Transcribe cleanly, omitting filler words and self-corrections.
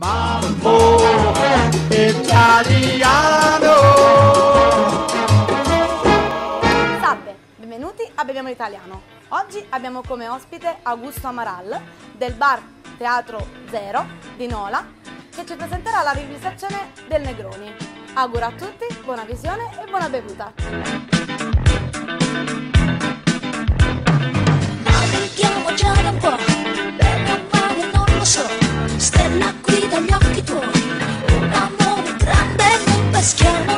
Mambo italiano. Salve, benvenuti a Beviamo l'Italiano. Oggi abbiamo come ospite Augusto Amaral del bar Teatro Zero di Nola, che ci presenterà la rivisitazione del Negroni. Auguro a tutti buona visione e buona bevuta. Navighiamo già da un po', bene o male non lo so, stella qui dagli occhi tuoi, un amore grande non peschiamo.